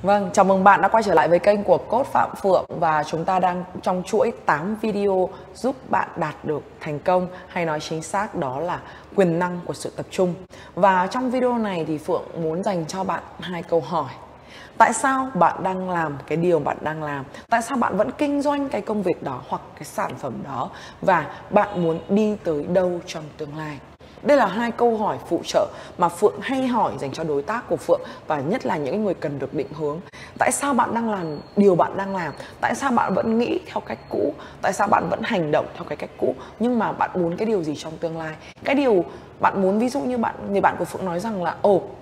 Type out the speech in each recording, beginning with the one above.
Vâng, chào mừng bạn đã quay trở lại với kênh của Coach Phạm Phượng và chúng ta đang trong chuỗi 8 video giúp bạn đạt được thành công, hay nói chính xác đó là quyền năng của sự tập trung. Và trong video này thì Phượng muốn dành cho bạn 2 câu hỏi. Tại sao bạn đang làm cái điều bạn đang làm? Tại sao bạn vẫn kinh doanh cái công việc đó hoặc cái sản phẩm đó? Và bạn muốn đi tới đâu trong tương lai? Đây là 2 câu hỏi phụ trợ mà Phượng hay hỏi dành cho đối tác của Phượng, và nhất là những người cần được định hướng. Tại sao bạn đang làm điều bạn đang làm? Tại sao bạn vẫn nghĩ theo cách cũ? Tại sao bạn vẫn hành động theo cái cách cũ? Nhưng mà bạn muốn cái điều gì trong tương lai? Cái điều bạn muốn, ví dụ như người bạn của Phượng nói rằng là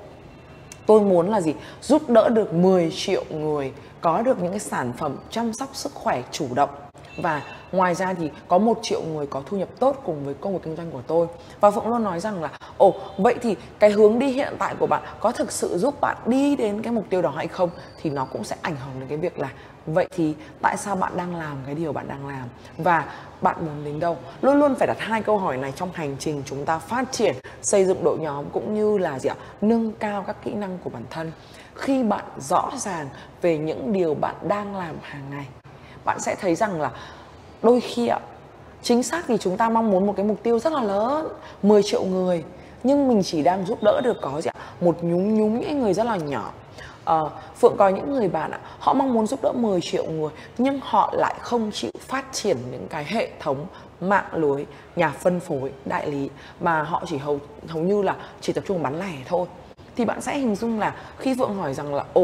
tôi muốn là gì? Giúp đỡ được 10 triệu người có được những cái sản phẩm chăm sóc sức khỏe chủ động. Và ngoài ra thì có 1 triệu người có thu nhập tốt cùng với công việc kinh doanh của tôi. Và Phượng luôn nói rằng là vậy thì cái hướng đi hiện tại của bạn có thực sự giúp bạn đi đến cái mục tiêu đó hay không? Thì nó cũng sẽ ảnh hưởng đến cái việc là vậy thì tại sao bạn đang làm cái điều bạn đang làm? Và bạn muốn đến đâu? Luôn luôn phải đặt 2 câu hỏi này trong hành trình chúng ta phát triển, xây dựng đội nhóm cũng như là nâng cao các kỹ năng của bản thân. Khi bạn rõ ràng về những điều bạn đang làm hàng ngày, bạn sẽ thấy rằng là đôi khi chính xác thì chúng ta mong muốn một cái mục tiêu rất là lớn, 10 triệu người, nhưng mình chỉ đang giúp đỡ được có một nhúm những người rất là nhỏ. Phượng có những người bạn họ mong muốn giúp đỡ 10 triệu người nhưng họ lại không chịu phát triển những cái hệ thống mạng lưới, nhà phân phối, đại lý, mà họ chỉ hầu như là chỉ tập trung bán lẻ thôi. Thì bạn sẽ hình dung là khi Phượng hỏi rằng là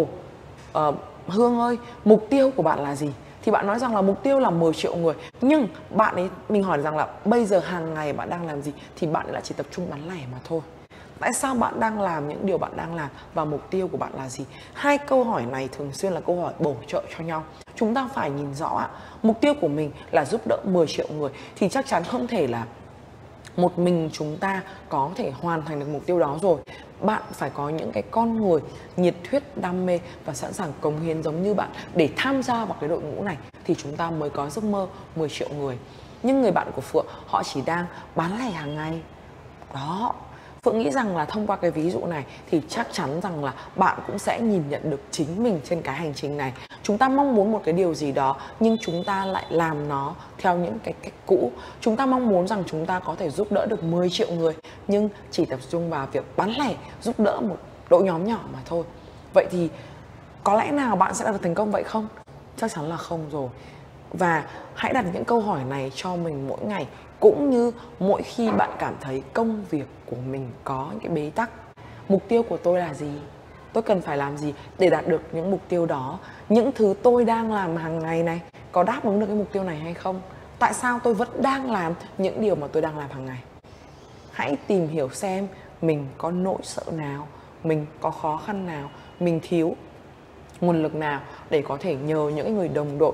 Hương ơi, mục tiêu của bạn là gì? Thì bạn nói rằng là mục tiêu là 10 triệu người. Nhưng mình hỏi rằng là bây giờ hàng ngày bạn đang làm gì? Thì bạn lại chỉ tập trung bán lẻ mà thôi. Tại sao bạn đang làm những điều bạn đang làm và mục tiêu của bạn là gì? 2 câu hỏi này thường xuyên là câu hỏi bổ trợ cho nhau. Chúng ta phải nhìn rõ mục tiêu của mình là giúp đỡ 10 triệu người thì chắc chắn không thể là một mình chúng ta có thể hoàn thành được mục tiêu đó rồi. Bạn phải có những cái con người nhiệt huyết, đam mê và sẵn sàng cống hiến giống như bạn để tham gia vào cái đội ngũ này thì chúng ta mới có giấc mơ 10 triệu người. Nhưng người bạn của Phượng họ chỉ đang bán lẻ hàng ngày. Đó. Phượng nghĩ rằng là thông qua cái ví dụ này thì chắc chắn rằng là bạn cũng sẽ nhìn nhận được chính mình trên cái hành trình này. Chúng ta mong muốn một cái điều gì đó nhưng chúng ta lại làm nó theo những cái cách cũ. Chúng ta mong muốn rằng chúng ta có thể giúp đỡ được 10 triệu người nhưng chỉ tập trung vào việc bán lẻ, giúp đỡ một đội nhóm nhỏ mà thôi. Vậy thì có lẽ nào bạn sẽ đạt được thành công vậy không? Chắc chắn là không rồi. Và hãy đặt những câu hỏi này cho mình mỗi ngày, cũng như mỗi khi bạn cảm thấy công việc của mình có những cái bế tắc. Mục tiêu của tôi là gì? Tôi cần phải làm gì để đạt được những mục tiêu đó? Những thứ tôi đang làm hàng ngày này có đáp ứng được cái mục tiêu này hay không? Tại sao tôi vẫn đang làm những điều mà tôi đang làm hàng ngày? Hãy tìm hiểu xem mình có nỗi sợ nào, mình có khó khăn nào, mình thiếu nguồn lực nào để có thể nhờ những người đồng đội,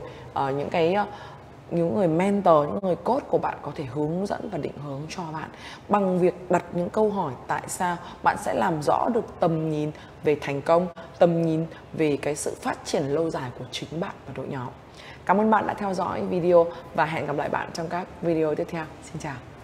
những người mentor, những người coach của bạn có thể hướng dẫn và định hướng cho bạn. Bằng việc đặt những câu hỏi tại sao, bạn sẽ làm rõ được tầm nhìn về thành công, tầm nhìn về cái sự phát triển lâu dài của chính bạn và đội nhóm. Cảm ơn bạn đã theo dõi video và hẹn gặp lại bạn trong các video tiếp theo. Xin chào.